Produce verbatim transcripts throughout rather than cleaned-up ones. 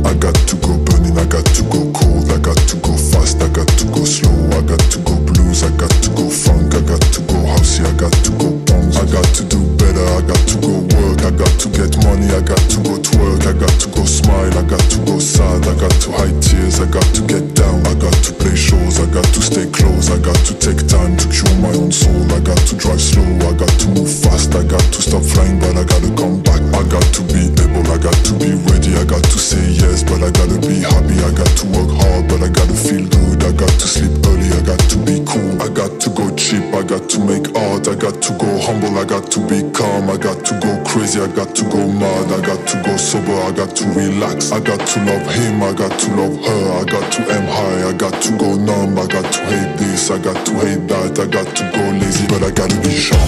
I got to go burning, I got to go cold, I got to go fast, I got to go slow, I got to go blues, I got to go funk, I got to go housey, I got to go bongs, I got to do better, I got to go work, I got to get money, I got to go twerk, I got to go smile, I got to go sad, I got to hide tears, I got to get down, I got to play shows, I got to stay close, I got to take time to cure my own soul, I got to drive slow, I got to move fast, I got to stop flying, but I gotta come back, I got to be able, I got to be ready, I got to say yes, but I gotta be happy, I got to work hard, but I gotta feel good, I got to sleep early, I got to be cool, I got to go cheap, I got to make art, I got to go humble, I got to be calm, I got to go crazy, I got to go mad, I got to go sober, I got to relax, I got to love him, I got to love her, I got to aim high, I got to go numb, I got to hate this, I got to hate that, I got to go lazy, but I gotta be sharp.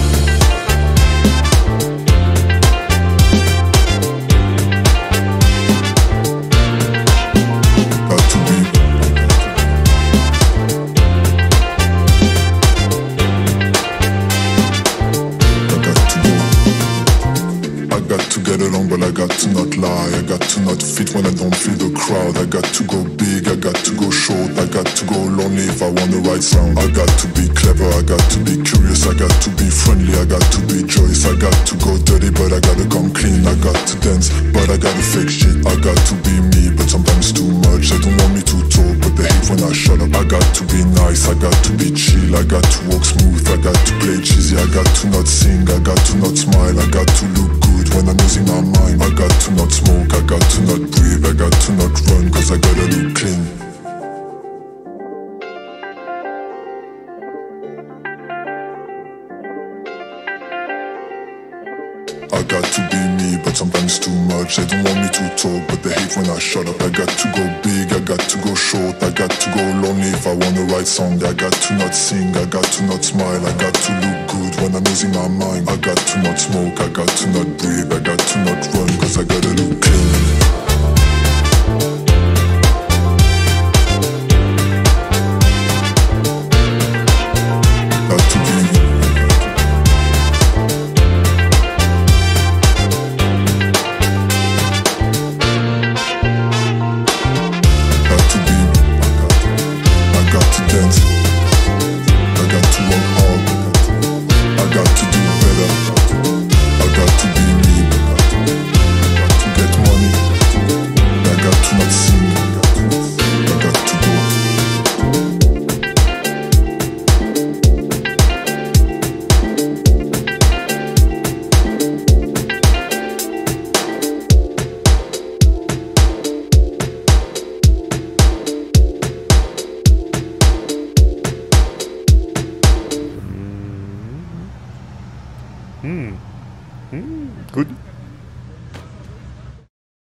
But I got to not lie, I got to not fit when I don't feel the crowd, I got to go big, I got to go short, I got to go lonely if I want the right sound, I got to be clever, I got to be curious, I got to be friendly, I got to be joyous, I got to go dirty but I gotta come clean, I got to dance but I gotta fake shit, I got to be me but sometimes too much, they don't want me to talk but they hate when I shut up, I got to be nice, I got to be chill, I got to walk smooth, I got to play cheesy, I got to not sing, I got to not smile, I got to look good when I'm losing my mind, I got to not smoke, I got to not breathe, I got to not run cause I gotta look clean. I got to be me but sometimes too much, they don't want me to talk but they hate when I shut up, I got to go big, I got to go short, I got to go lonely if I want the right song, I got to not sing, I got to not smile, I got to look good when I'm losing my mind, I got to not smoke, I got to not breathe, I got to not run cause I gotta look clean. Hmm. Hmm. Good.